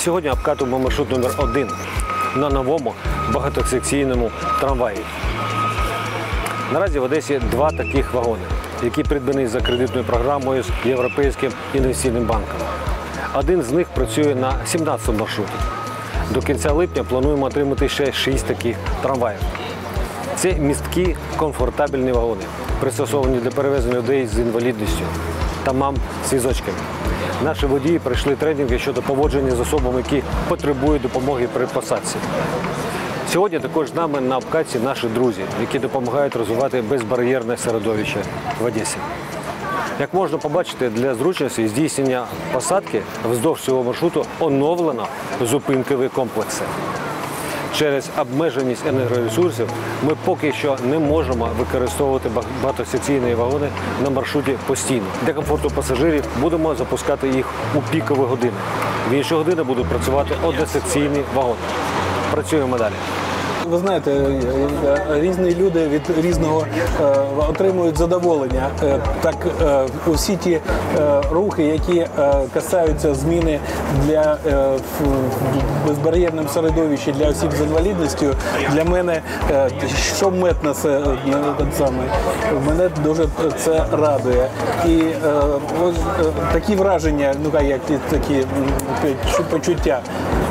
Сьогодні обкатуємо маршрут номер 1 на новому багатосекційному трамваї. Наразі в Одесі 2 таких вагони, які придбані за кредитною програмою з Європейським інвестиційним банком. Один з них працює на 17-му маршруті. До кінця липня плануємо отримати ще 6 таких трамваїв. Це місткі, комфортабельні вагони, пристосовані для перевезення людей з інвалідністю та мам з візочками. Наші водії пройшли тренінги щодо поводження з особами, які потребують допомоги при посадці. Сьогодні також з нами на обкатці наші друзі, які допомагають розвивати безбар'єрне середовище в Одесі. Як можна побачити, для зручності здійснення посадки вздовж цього маршруту оновлено зупинкові комплекси. Через обмеженість енергоресурсів ми поки що не можемо використовувати багатосекційні вагони на маршруті постійно. Для комфорту пасажирів будемо запускати їх у пікові години. В інші години будуть працювати односекційні вагони. Працюємо далі. Ви знаєте, різні люди від різного отримують задоволення. Так, усі ті рухи, які касаються зміни для безбар'єрному середовищі для осіб з інвалідністю, для мене, що метно, мене дуже це радує. І такі враження, як такі почуття,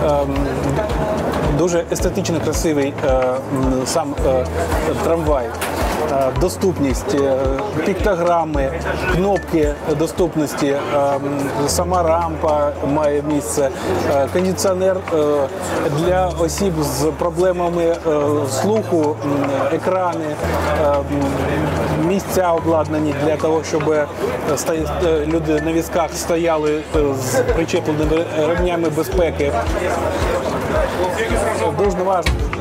дуже естетично красивий сам трамвай, доступність, піктограми, кнопки доступності, сама рампа має місце, кондиціонер для осіб з проблемами слуху, екрани, місця обладнані для того, щоб люди на візках стояли з причепленими ремнями безпеки. Дуже важливо.